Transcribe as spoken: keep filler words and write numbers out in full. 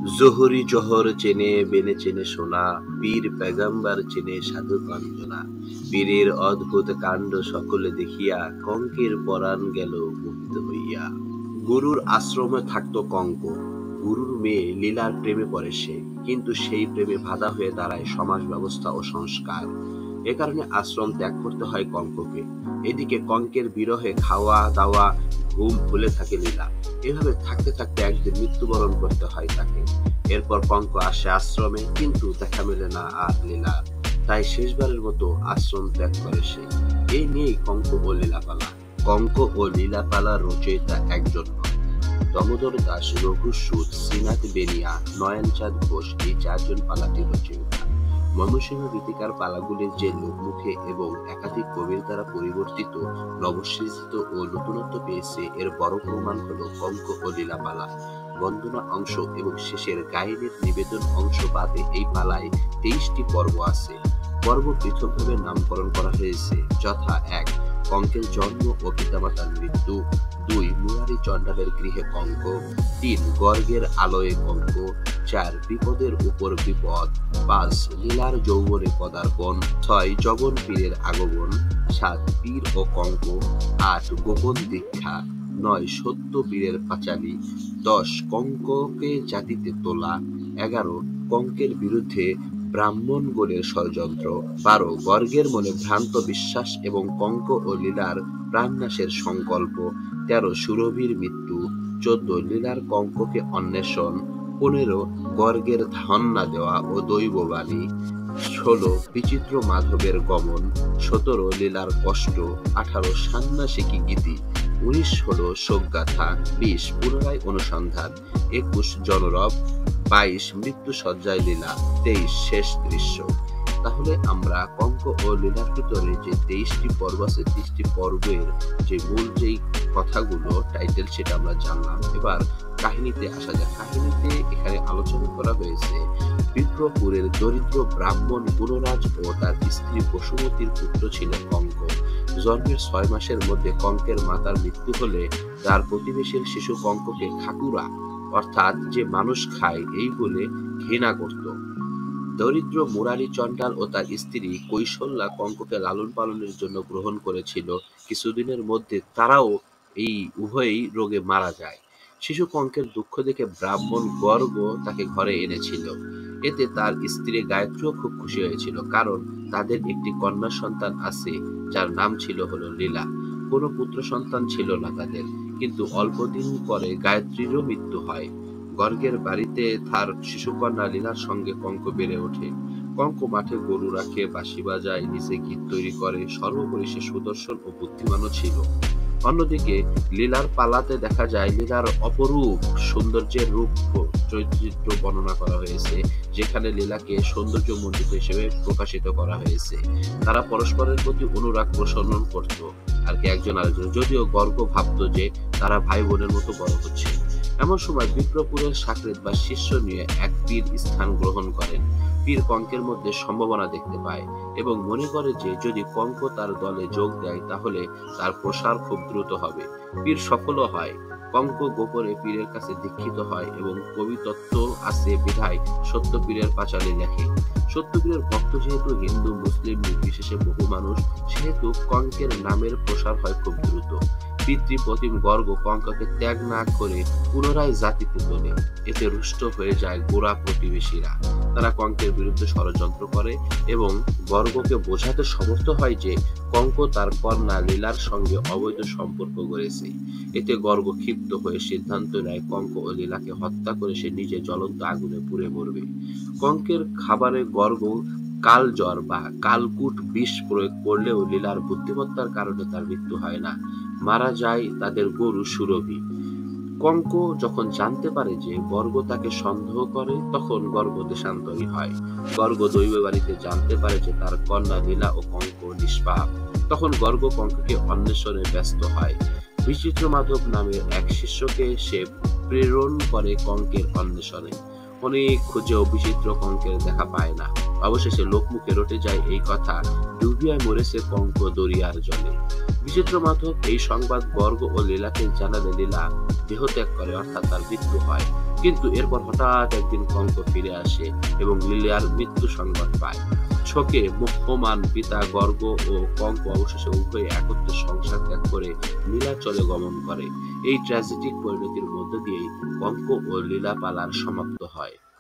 জোহরি জোহর চেনে বেনে চেনে সোনা, পীর পেগম্বর চেনে সাধু কাঞ্জনা। পীরের অদ্ভুত কাণ্ড সকলে দেখিয়া, কঙ্কের পরাণ গেল মুগ্ধ হইয়া। গুরুর আশ্রমে থাকতো কঙ্ক। গুরুর মেয়ে লীলার প্রেমে পড়ে সে, কিন্তু সেই প্রেমে বাধা হয়ে দাঁড়ায় সমাজ ব্যবস্থা ও সংস্কার। এ কারণে আশ্রম ত্যাগ করতে হয় কঙ্ককে। এদিকে কঙ্কের বিরহে খাওয়া দাওয়া ঘুম ভুলে থাকে লীলা। এভাবে থাকতে থাকতে একদিন মৃত্যুবরণ করতে হয় তাকে। এরপর কঙ্ক আসে আশ্রমে, কিন্তু দেখা মেলে না আর লীলা। তাই শেষবারের মতো আশ্রম ত্যাগ করে সে। এই নিয়েই কঙ্ক ও লীলাপালা। কঙ্ক ও লীলাপালার রচয়িতা একজন নয়। দামোদর দাস, রঘু সুদ, শ্রীনাথ বেনিয়া, নয়নচাঁদ ঘোষ এই চারজন পালাটির রচয়িতা। ময়মনসিংহ গীতিকার পালাগুলি যে লোকমুখে এবং একাধিক কবির দ্বারা পরিবর্তিত, নবসৃজিত ও নতুনত্ব পেয়েছে, এর বড় প্রমাণ হল কঙ্ক ও লীলাপালা। বন্দনা অংশ এবং শেষের গায়েনের নিবেদন অংশ বাদে এই পালায় তেইশটি পর্ব আছে। পর্ব পৃথকভাবে নামকরণ করা হয়েছে, যথা: এক, কঙ্কের জন্ম ও পিতামাতার মৃত্যু; দুই, মুরারি চণ্ডালের গৃহে কঙ্ক; তিন, গর্গের আলয়ে কঙ্ক; চার, বিপদের উপর বিপদ; পাঁচ, লীলার যৌবনে পদার্পণ; ছয়, জগন পীরের আগমন; সাত, পীর ও কঙ্ক; আট, গোপন দীক্ষা; নয়, সত্য পীরের পাঁচালী; দশ, কঙ্ককে জাতিতে তোলা; এগারো, কঙ্কের বিরুদ্ধে ব্রাহ্মণগণের ষড়যন্ত্র; বারো, গর্গের মনে ভ্রান্ত বিশ্বাস এবং কঙ্ক ও লীলার প্রাণনাশের সংকল্প; তেরো, সুরভির মৃত্যু; চোদ্দ, লীলার কঙ্ককে অন্বেষণ; পনেরো, গর্গের ধন না দেওয়া ও দৈববাণী; ষোলো, বিচিত্র মাধবের গমন; সতেরো, লীলার কষ্ট; আঠারো, সান্ন্যাসিকী গীতি; উনিশ হল শোকগাথা; বিশ, পুনরায় অনুসন্ধান; একুশ, জনরব; বাইশ, মৃত্যু সজ্জায় লীলা; তেইশ, শেষ দৃশ্য। তাহলে আমরা কঙ্ক ও লীলার ভিতরে যে তেইশটি পর্ব আছে, তেইশটি পর্বের যে মূল যেই কথাগুলো টাইটেল, সেটা আমরা জানলাম। এবার কাহিনীতে আসা যাক। কাহিনীতে এখানে আলোচনা করা হয়েছে বিপ্রপুরের দরিদ্র ব্রাহ্মণ গুণরাজ ও তার স্ত্রী বসুমতীর পুত্র ছিল কঙ্ক। জন্মের ছয় মাসের মধ্যে কঙ্কের মাতার মৃত্যু হলে তার প্রতিবেশীর শিশু কঙ্ককে খাকুরা, অর্থাৎ যে মানুষ খায়, এই বলে ঘৃণা করত। দরিদ্র মুরারি চণ্ডাল ও তার স্ত্রী কৈশল্যা কঙ্ককে লালন পালনের জন্য গ্রহণ করেছিল। কিছুদিনের মধ্যে তারাও এই উভয়ই রোগে মারা যায়। শিশু কঙ্কের দুঃখ দেখে ব্রাহ্মণ গর্গ তাকে ঘরে এনেছিল। এতে তার স্ত্রী গায়ত্রীও খুব খুশি হয়েছিল, কারণ তাদের একটি কন্যা সন্তান আছে, যার নাম ছিল হলো লীলা। কোনো পুত্র সন্তান ছিল না তাদের, কিন্তু অল্পদিন পরে গায়ত্রীরও মৃত্যু হয়। গর্গের বাড়িতে তার শিশুকন্যা লীলার সঙ্গে কঙ্ক বেড়ে ওঠে। কঙ্ক মাঠে গরু রাখে, বাঁশি বাজায়, নিজে গীত তৈরি করে, সর্বোপরি সে সুদর্শন ও বুদ্ধিমানও ছিল। অন্যদিকে লীলার পালাতে দেখা যায় লীলার অপরূপ সৌন্দর্যের রূপ চরিত্র বর্ণনা করা হয়েছে, যেখানে লীলাকে সৌন্দর্য মণ্ডিত হিসেবে প্রকাশিত করা হয়েছে। তারা পরস্পরের প্রতি অনুরাগ পোষণ করত আর কি একজন আরেকজন, যদিও গর্গ ভাবত যে তারা ভাই বোনের মতো বড় হচ্ছে। এমন সময় বিপ্রপুরের সাকরেত বা শিষ্য নিয়ে এক পীর স্থান গ্রহণ করেন। পীর কঙ্কের মধ্যে সম্ভাবনা দেখতে পায় এবং মনে করে যে যদি কঙ্ক তার দলে যোগ দেয় তাহলে তার প্রসার খুব দ্রুত হবে। পীর সফলও হয়। কঙ্ক গোপনে পীরের কাছে দীক্ষিত হয় এবং কবিতত্ত্ব আছে বিধায় সত্য পীরের পাঁচালী লেখে। সত্য পীরের ভক্ত যেহেতু হিন্দু মুসলিম নির্বিশেষে বহু মানুষ, সেহেতু কঙ্কের নামের প্রসার হয় খুব দ্রুত। পিতৃপ্রতিম গর্গ কঙ্ককে ত্যাগ না করে পুনরায় জাতিতে তোলে। এতে রুষ্ট হয়ে যায় গোরা প্রতিবেশীরা। তারা কঙ্কের বিরুদ্ধে ষড়যন্ত্র করে এবং গর্গকে বোঝাতে সমর্থ হয় যে কঙ্ক তার কন্যা লীলার সঙ্গে অবৈধ সম্পর্ক গড়েছে। এতে গর্গ ক্ষিপ্ত হয়ে সিদ্ধান্ত নেয় কঙ্ক ও লীলাকে হত্যা করে সে নিজে জ্বলন্ত আগুনে পুড়ে মরবে। কঙ্কের খাবারে গর্গ কালজ্বর বা কালকুট বিষ প্রয়োগ করলেও লীলার বুদ্ধিমত্তার কারণে তার মৃত্যু হয় না। মারা যায় তাদের গরু সুরভি। কঙ্ক যখন জানতে পারে যে গর্গ তাকে সন্দেহ করে, তখন গর্গ দেশান্তরী হয়। গর্গ দৈব বাড়িতে জানতে পারে যে তার কন্যা লীলা ও কঙ্ক নিষ্পাপ। তখন গর্গ কঙ্ককে অন্বেষণে ব্যস্ত হয়। বিচিত্র মাধব নামের এক শিষ্যকে সে প্রেরণ করে কঙ্কের অন্বেষণে। অনেক খুঁজেও বিচিত্র কঙ্কের দেখা পায় না। অবশেষে লোকমুখে রটে যায় এই কথা, ডুবিয়া মরেছে কঙ্ক দরিয়ার জলে। বিচিত্র মাধব এই সংবাদ গর্গ ও লীলাকে জানালে লীলা দেহত্যাগ করে, অর্থাৎ তার মৃত্যু হয়। কিন্তু এরপর হঠাৎ একদিন কঙ্ক ফিরে আসে এবং লীলার মৃত্যু সংবাদ পায়। শোকে মুহ্যমান পিতা গর্গ ও কঙ্ক অবশেষে উভয়ে একত্রে সংসার ত্যাগ করে নীলাচলে গমন করে। এই ট্র্যাজেডিক পরিণতির মধ্য দিয়েই কঙ্ক ও লীলা পালার সমাপ্ত হয়।